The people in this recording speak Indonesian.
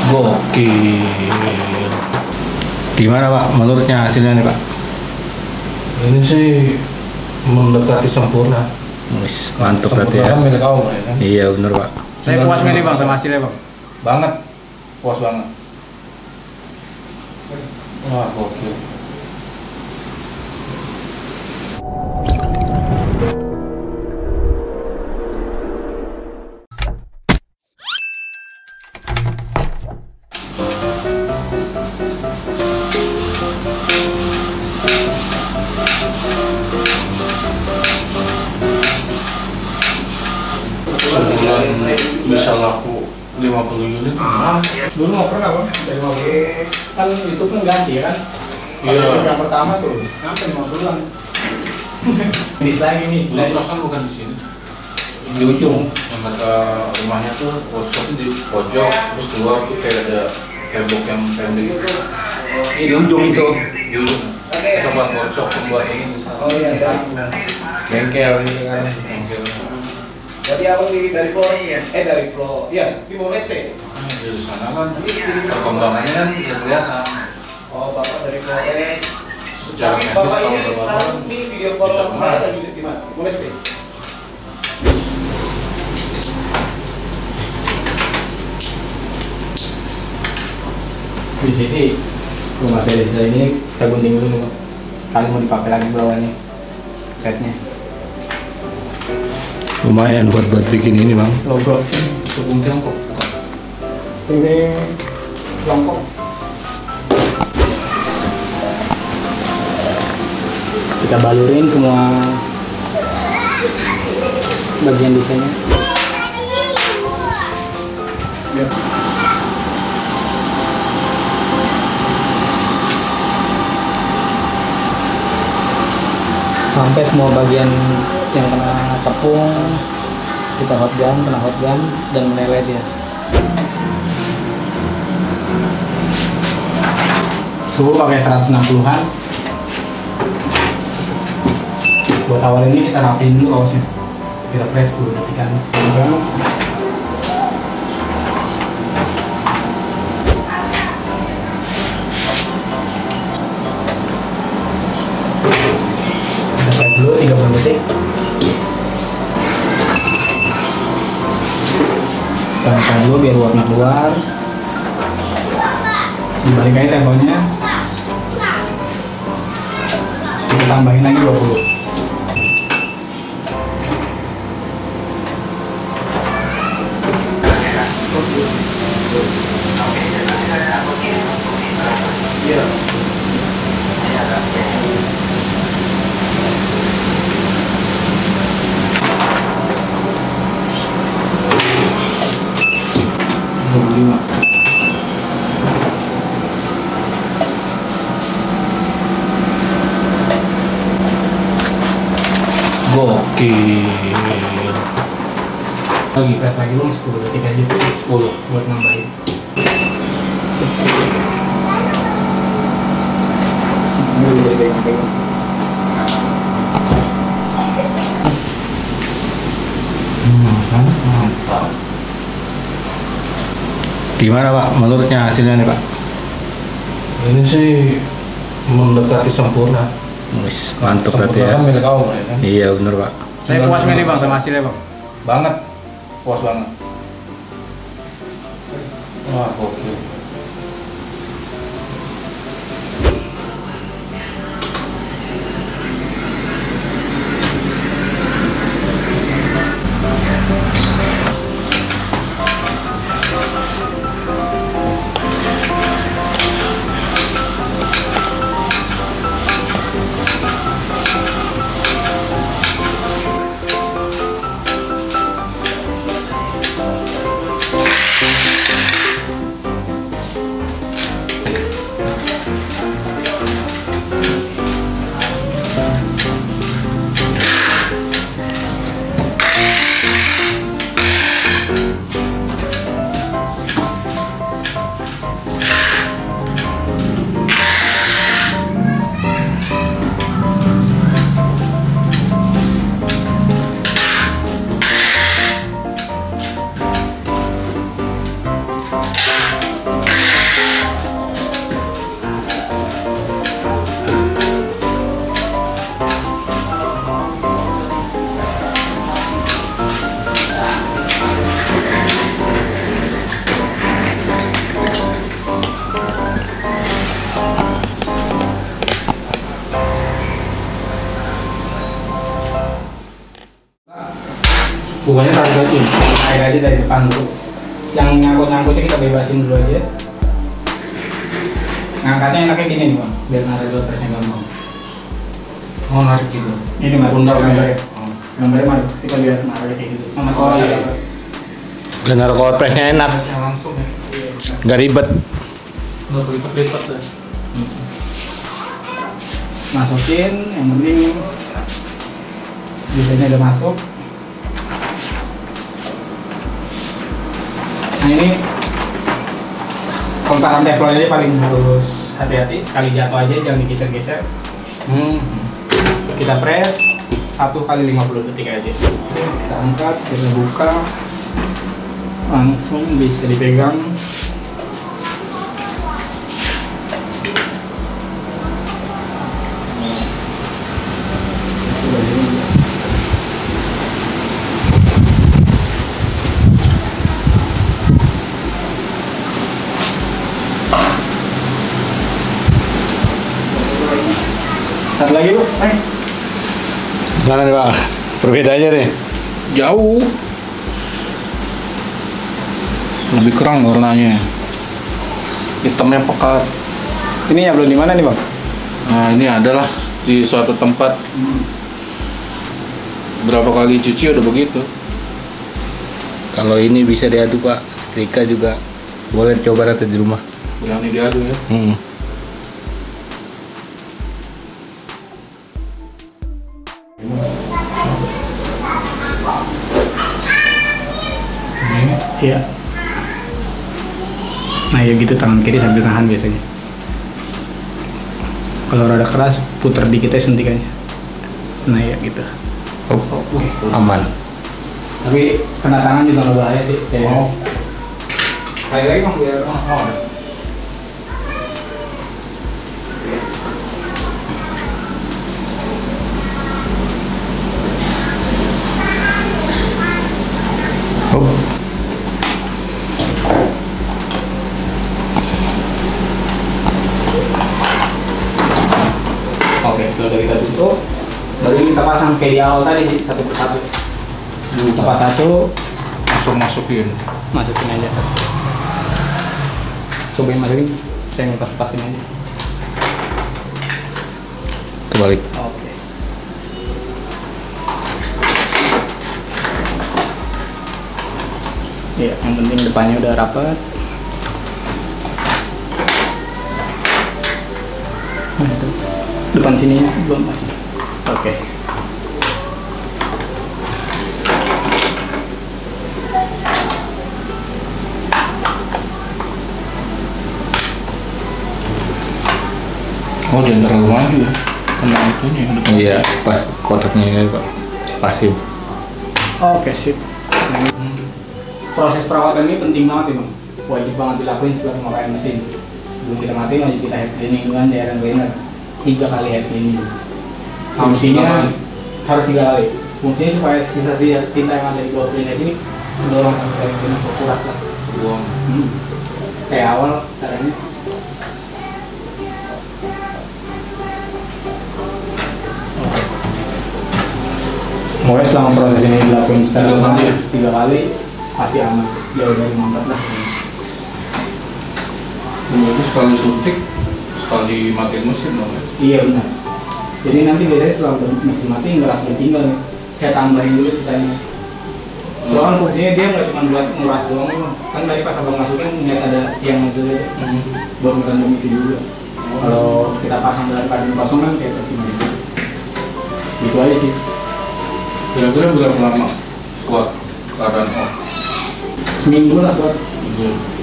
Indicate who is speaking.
Speaker 1: Gokil. Gimana Pak menurutnya hasilnya nih Pak?
Speaker 2: Ini sih mendekati sempurna.
Speaker 1: Wis, mantap berarti ya.
Speaker 2: Milik kaum ya kan?
Speaker 1: Iya bener Pak.
Speaker 3: Saya puas nih Bang sama hasilnya Bang.
Speaker 2: Banget, puas banget. Wah, gokil. Sebulan bisa laku 50 unit.
Speaker 3: Dulu nggak pernah Bang. Dari mau kan itu kan ganti kan.
Speaker 2: Iya.
Speaker 3: Yang pertama tuh sampai 5 bulan. Bis lagi nih.
Speaker 2: Dulu perasaan bukan di sini.
Speaker 3: Di ujung.
Speaker 2: Yang kata rumahnya tuh workshopnya di pojok, terus keluar tuh kayak ada tembok yang pendek gitu.
Speaker 3: Di ujung itu.
Speaker 2: Di ujung. Kita buat workshop pembuat ini misalnya.
Speaker 3: Oh iya, bengkel gitu kan.
Speaker 2: Bengkel.
Speaker 4: Jadi abang dari Flores ya? Dari Flores, ya Timor Leste.
Speaker 2: Dari sana kan perkembangannya kan kelihatan.
Speaker 4: Oh, bapak dari Flores.
Speaker 2: Secara medis
Speaker 4: Bapak
Speaker 2: kalau
Speaker 4: ini
Speaker 2: ada
Speaker 4: sekarang
Speaker 2: apa-apa
Speaker 4: ini video call
Speaker 2: bisa
Speaker 4: saya
Speaker 2: kemana?
Speaker 4: lagi di mana? Timor Leste.
Speaker 3: Di sisi rumah saya ini kita gunting dulu Bang. Kali mau dipakai lagi bawahnya. Setnya.
Speaker 1: Lumayan buat bikin ini Bang.
Speaker 3: Logo.
Speaker 2: Tepung Tiongkok bukan?
Speaker 3: Ini Tiongkok. Kita balurin semua bagian desainnya. Sampai semua bagian yang kena tepung kita kena hot gun dan meleleh dia. Suhu pakai 160-an. Buat awal ini kita rapiin dulu kaosnya. Kita press dulu detikan. Kita press dulu 30 detik. Kita makan dulu biar uapnya keluar. Dibalik aja temponya. Kita tambahin lagi 20.
Speaker 1: Gokil.
Speaker 3: Lagi press lagi dong 10 detik aja. 10 buat nambahin. Ini bisa dipegang-pegang.
Speaker 1: Mantap. Gimana Pak menurutnya hasilnya nih Pak?
Speaker 2: Ini sih mendekati sempurna.
Speaker 1: Wis, mantap berarti ya.
Speaker 2: Sempurna kan milik kaum ya kan?
Speaker 1: Iya bener Pak.
Speaker 3: Saya puas nih Bang sama hasilnya Bang.
Speaker 2: Banget, puas banget. Wah, gokil. Pokoknya tarik aja.
Speaker 3: Tarik aja dari depan dulu. Yang nyangkut-nyangkutnya kita bebasin dulu aja. Ngangkatnya enaknya gini nih bang, biar narik dulu terusnya gampang.
Speaker 2: Oh narik gitu.
Speaker 3: Ini mah
Speaker 2: Pundarnya.
Speaker 3: gambarnya mah kita biar narik kayak gitu.
Speaker 2: Oh iya.
Speaker 1: Dan naruh cover press-nya enak,
Speaker 2: Langsung ya.
Speaker 1: nggak ribet.
Speaker 2: Nggak berlipat-lipat deh.
Speaker 3: Masukin, yang penting desainnya udah masuk. Nah ini kontakan teflonnya paling harus hati-hati, sekali jatuh aja jangan digeser-geser. Kita press 1 kali 50 detik aja. Kita angkat, kita buka, langsung bisa dipegang. Satu lagi bu,
Speaker 1: Gimana nih Pak? Perbedaannya nih?
Speaker 2: Jauh. Lebih kerang warnanya. Hitamnya pekat.
Speaker 3: ini ya belum di mana nih bang?
Speaker 2: Nah ini adalah di suatu tempat. Berapa kali cuci udah begitu.
Speaker 1: Kalau ini bisa diaduk Pak, setrika juga boleh coba nanti di rumah.
Speaker 2: Berani diadu ya. Ini
Speaker 3: Iya. Nah ya gitu tangan kiri sambil nahan biasanya. Kalau rada keras puter dikit aja suntikannya. Nah ya gitu.
Speaker 1: Aman.
Speaker 3: Tapi kena tangan juga nggak bahaya sih.
Speaker 2: Oh.
Speaker 3: Saya lagi bang biar. Oke, setelah kita tutup, baru ini kita pasang kayak di awal tadi sih, satu persatu. Lepas satu,
Speaker 2: Langsung masukin.
Speaker 3: masukin aja. Cobain masukin, saya ngepas-pasin aja.
Speaker 1: Kebalik.
Speaker 3: Oke. Iya, yang penting depannya udah rapat. Nah, itu. Depan sininya belum masih. Oke.
Speaker 2: Oh jangan terlalu maju ya. Kena itunya yang depan.
Speaker 1: Iya, pas kotaknya ini Pak. Pasif.
Speaker 3: Oke, sip. Proses perawatan ini penting banget ya bang. Wajib banget dilakuin setelah pemakaian mesin. Sebelum kita matiin wajib kita head cleaning dengan cairan cleaner 3 kali head cleaning. Fungsinya harus 3 kali. Fungsinya supaya sisa-sisa tinta yang ada di bawah cleaner ini mendorong sampai cairan cleaner berkuras lah.
Speaker 2: Buang.
Speaker 3: Kayak awal caranya. Pokoknya selama proses ini dilakuin secara
Speaker 2: 3 kali.
Speaker 3: 3 kali pasti aman, jauh dari mampet lah.
Speaker 2: Itu sekali suntik, sekali matiin mesin dong ya.
Speaker 3: Iya benar. Jadi nanti biasanya setelah mesin mati nggak langsung tinggal nih. Saya tambahin dulu sisanya. Soalnya kan fungsinya dia nggak cuma buat nguras doang loh. Kan tadi pas abang masukin ngeliat ada tiang aja buat ngerendam itu juga. Kalau kita pasang dalam keadaan kosong kan kayak percuma gitu. Gitu aja sih.
Speaker 2: Kira-kira berapa lama kuat keadaan off?
Speaker 3: Seminggu lah buat.
Speaker 2: Gitu.